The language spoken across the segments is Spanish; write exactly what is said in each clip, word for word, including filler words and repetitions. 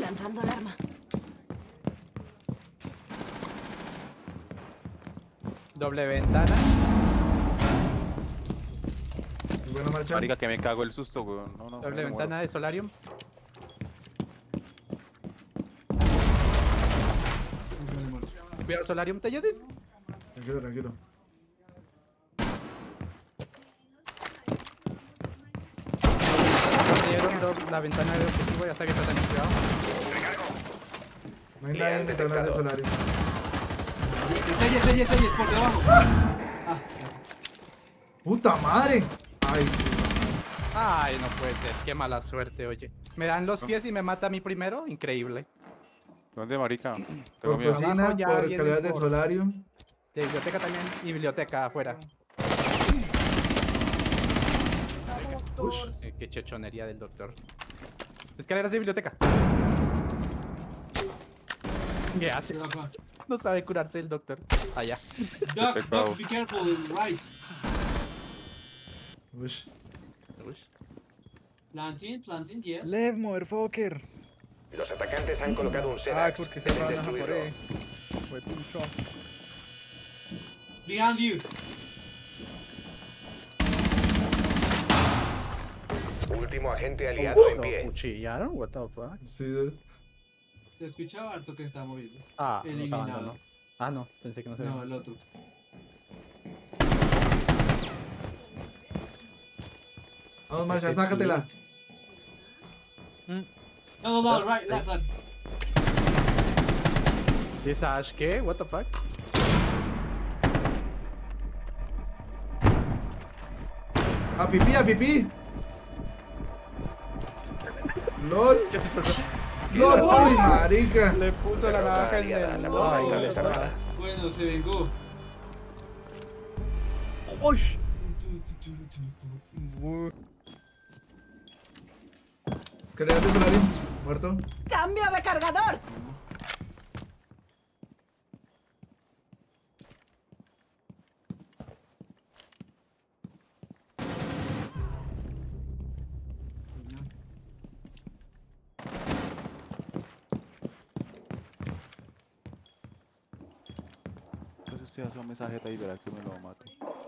Lanzando alarma. Doble ventana. Buena marcha. Marica, que me cago el susto, weón. No, no, Doble me ventana de Solarium. Cuidado, Solarium, ¿te Yesid? Tranquilo, tranquilo. Dieron do- la ventana de objetivo y hasta que está también cuidado. No hay nadie en ventana de Solario. Selle, selle, selle, por debajo. Ah, ¡Puta madre! Ay, Ay, no puede ser. Qué mala suerte, oye. Me dan los pies y me mata a mí primero. Increíble. ¿Dónde, marica? Tengo por miedo. cocina, Abajo ya por viene escaleras de por- Solarium. De biblioteca también. Y biblioteca afuera. Ush. Eh, qué chechonería del doctor. Escaleras de biblioteca. ¿Qué hace? Rafa. No sabe curarse el doctor. Allá. Duck, pecado. duck, be careful, right. Ush. Planting, planting, yes. Lev, motherfucker. Los atacantes han colocado un Ay, Sedax. porque se Deben van a por destruirlo. ahí. Fue pucho. Behind you. Último agente aliado en ¿Lo pie. cuchillaron? What the fuck? Sí, de- Se escuchaba harto que estaba moviendo. Ah, nos Eliminado. abandonó. Ah, no. Pensé que no se No, veía. el otro. Vamos, marcha, sácatela. No, no, no, right, left, left. ¿Esa Ash qué? What the fuck? ¡A pipí, a pipí! ¡Lol! ¿Qué te pasó? ¡Lol! ¡Uy, marica! Le puso la navaja en aliada, el. la Ay, bomba qué desarmada. Bueno, se vengó. Ush. Escaleras de Solarium. Muerto. ¡Cambio de cargador! Entonces usted hace un mensaje ahí y verá que me lo mato.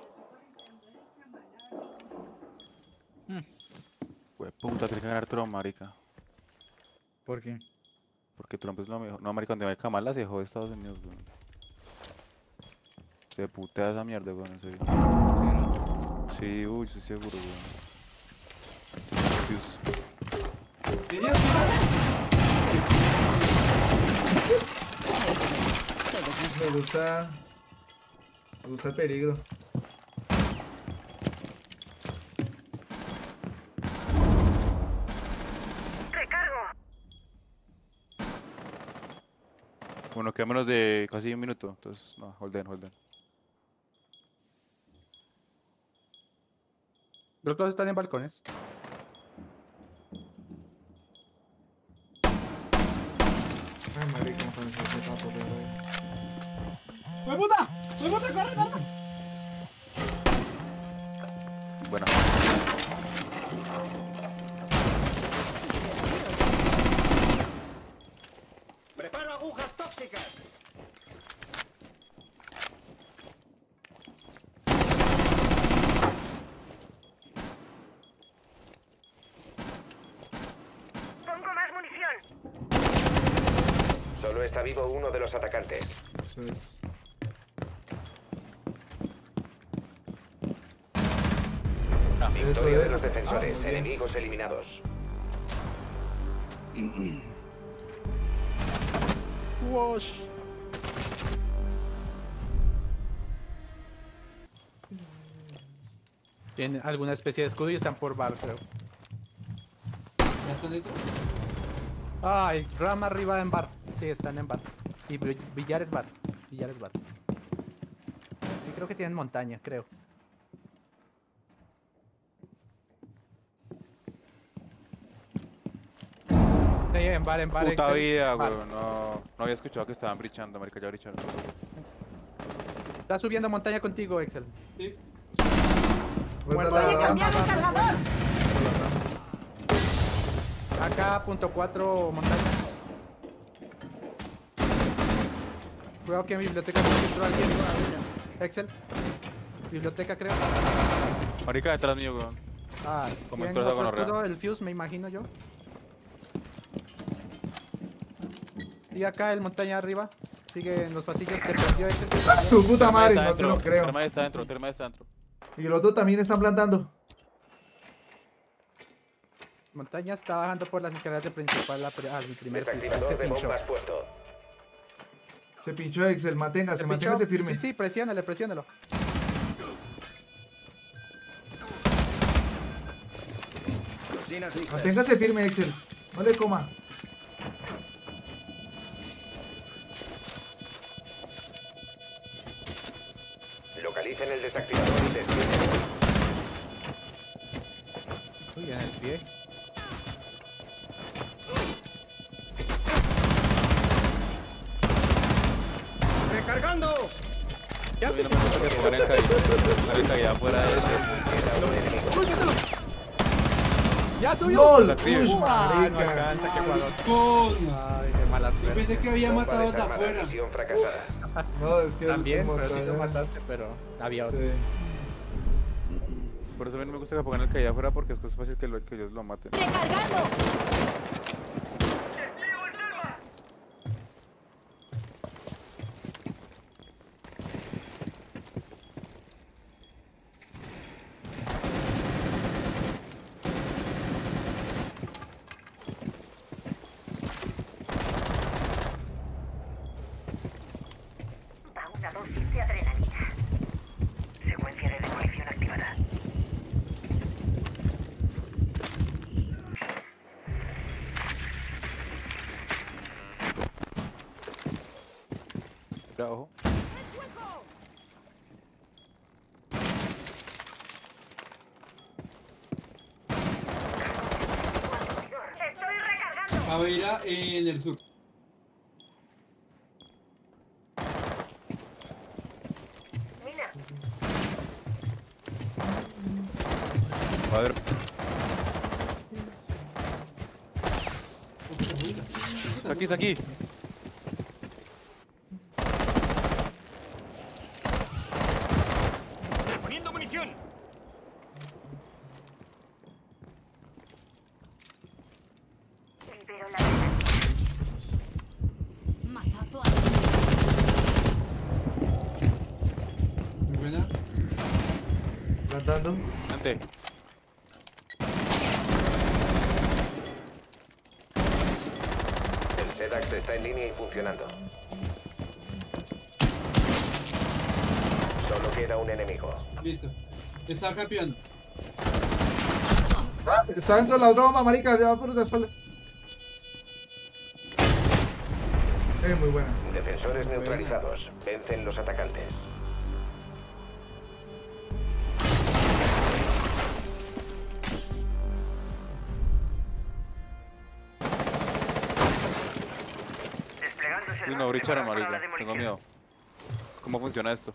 Pues puta, tiene que ganar Trump, marica. ¿Por qué? Porque Trump es lo mejor. No, marica, donde va Kamala se jode Estados Unidos, weón. Se putea esa mierda, weón, en serio. Sí, uy, estoy seguro, weón. Dios. ¿Querías tirar? Me gusta. Me gusta el peligro. Bueno, queda menos de casi un minuto, entonces, no, hold on, hold on. Los dos están en balcones. Ay, marica, no puede ser ese papo, pero- ¡Fue puta! ¡Fue puta! ¡Corre, corre! Bueno, ¡Preparo agujas tóxicas! Pongo más munición. Solo está vivo uno de los atacantes. Eso es. Victoria de es. los defensores. Ah, muy bien. Enemigos eliminados. Wash. Tienen alguna especie de escudo y están por bar, creo. ¿Ya están dentro? Ay, rama arriba en bar. Sí, están en bar. Y Bi- billar es bar. Billar es bar. Y creo que tienen montaña, creo. Sí, en bar, en bar. puta Excel. vida, Bar. weón, no, no había escuchado que estaban brichando, marica, ya bricharon. Está subiendo montaña contigo, Excel. Sí. Muerta Muerta. la Voy a rama. cambiar de cargador. Acá, punto cuatro montaña. Cuidado que en biblioteca se entró alguien. Excel. Biblioteca, creo. Marica detrás mío, weón. Ah, Como tienen entró esa otro gonorrea. escudo, el fuse, me imagino yo. Y acá el montaña arriba. Sigue en los pasillos. Te perdió Excel. te perdió. Tu puta madre, Está no te dentro, lo creo. Terma está dentro, Terma está dentro. Y los otros también están plantando. Montaña está bajando por las escaleras de principal al primer piso. Se Desactivador de pinchó. bombas puesto. Se pinchó Excel, manténgase, Se manténgase pinchó. firme. Sí, sí, presiónale, presiónalo. Manténgase firme, Excel. No le coma. Localicen el desactivador y despliegue. Uy, en el pie. ¡Recargando! Ya A mí se no me gusta que pongan el caído. Marica, ya fuera de ese. Queda un enemigo. ¡Ya subió! ¡Lol! Desactive. ¡Ush, Ah, no marica! alcanza, qué jugador. Con. Ay, qué mala Yo suerte. pensé que había Bomba matado de desarmada. afuera. Misión fracasada. No, es que... el- También, como pero sí lo traía- mataste, pero había otro. Sí. Por eso a mí no me gusta que pongan el caído afuera porque es que es fácil que, lo, que ellos lo maten. ¡Recargando! Va una dosis de adrenalina. Secuencia de recolección activada. Mira, ojo. ¡Estoy recargando! Aveira en el sur. Mina. A ver. Está aquí, está aquí. ¡Poniendo munición! Libero la adrenalina. Matado a... Muy buena. Plantando. Ante. El SEDAX está en línea y funcionando. Solo queda un enemigo. Listo. Está campeón. ¡Ah! Está dentro de la broma, marica. Ya va por la espalda. Eh, muy buena. Defensores neutralizados. Vencen los atacantes. Uy, no, bricharon, marica. Tengo miedo. ¿Cómo funciona esto?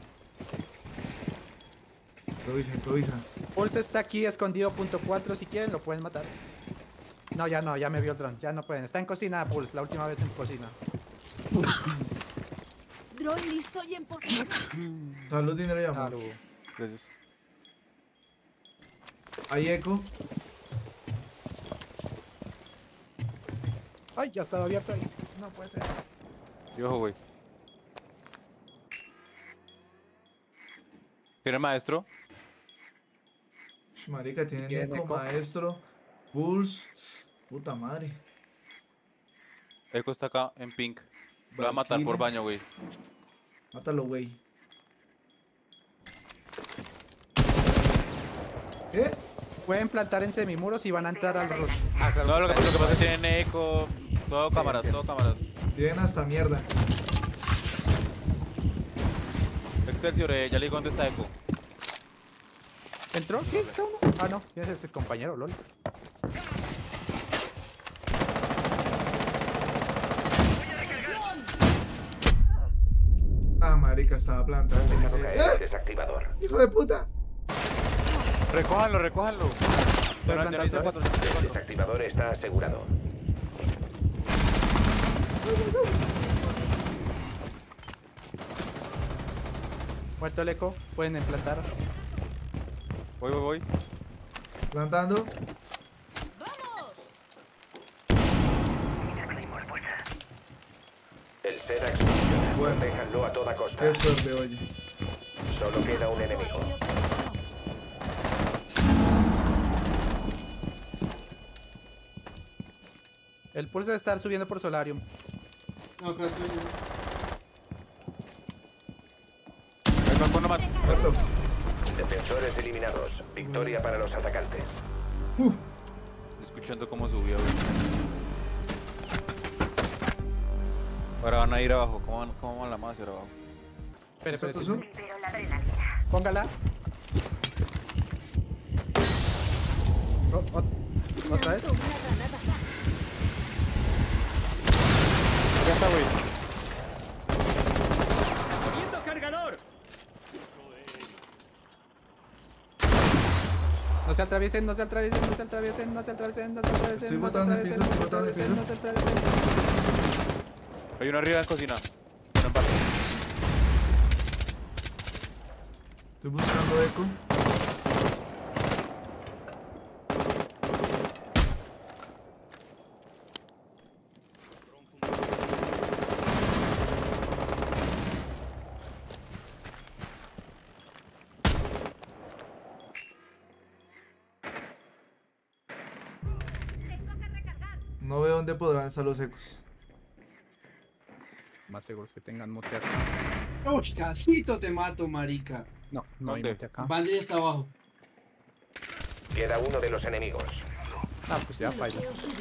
Improvisa, improvisa. Pulse está aquí escondido, punto cuatro. Si quieren, lo pueden matar. No, ya no, ya me vio el dron. Ya no pueden. Está en cocina, Pulse. La última vez en cocina. Dron listo y en posición. Salud, dinero y amor. Claro. Gracias. Hay eco. Ay, ya estaba abierto ahí. No puede ser. Y ojo, güey. ¿Tiene maestro? Ush, marica, tienen Tienen eco, eco. maestro. Bulls. Puta madre. Echo está acá en pink. Lo va a matar por Valkyrie. baño, güey. Mátalo, güey. ¿Qué? Pueden plantar en semimuros y van a entrar al roof. Ah, claro, No, lo que, está lo que ahí. pasa es que tienen eco. Todo cámaras, todo cámaras. Tienen hasta mierda. Excelsior, eh, ya le digo dónde está eco. ¿Entró? ¿Qué? ¿Está uno? Ah, no. Ya es ese compañero, lol. Ah, marica, estaba plantado. Dejado caer el ¡Eh! desactivador. ¡Hijo de puta! Recójanlo, recójanlo. Voy a Ya no- ya no hice plantar cuatro, otra ya no hice El cuatro. desactivador está asegurado. Muerto el eco. Pueden implantar. Voy, voy, voy. Plantando. El Sedax funciona. Bueno. Protéjanlo a toda costa. Qué suerte, oye. Solo queda un enemigo. El pulse debe estar subiendo por Solarium. No, acá estoy yo. Ahí va con una mat- Muerto. Defensores eliminados. Victoria para los atacantes. Uf. Estoy escuchando cómo subió, güey. Ahora van a ir abajo. ¿Cómo van, cómo van la máster abajo? Espere, espere. ¿Eso tú? Libero la adrenalina. Póngala. O- o- ¿Otra vez? Ya está, güey. No se atraviesen, no se atraviesen, no se atraviesen, no se atraviesen, no se atraviesen. Estoy no se botando el atraviesen, piso, no estoy se botando el atraviesen, piso. no se atraviesen. Hay uno arriba en cocina. Uno en parte. Estoy buscando eco. No veo dónde podrán estar los ecos. Más seguros que tengan mote acá. Uy, casito te mato, marica. No, no hay ¿Dónde? mote acá. Bandit está abajo. Queda uno de los enemigos. Ah, pues ya falla.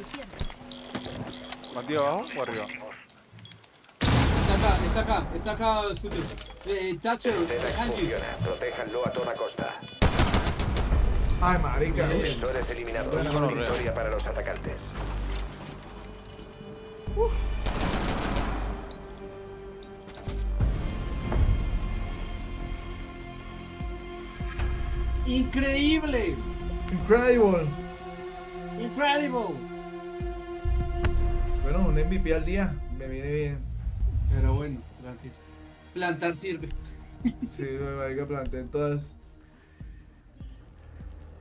¿Bandido abajo o arriba? Está acá, está acá, está acá, Suter. Eh, Thatcher, El Sedax behind you. funciona. Protéjanlo a toda costa. Ay, marica. Bien. Uy. Defensores eliminados. Buena, buena. Victoria para los atacantes. Increíble. Incredible. Incredible. Bueno, un M V P al día. Me viene bien. Pero bueno, tranquilo. Plantar sirve. Sí, me va a plantear todas.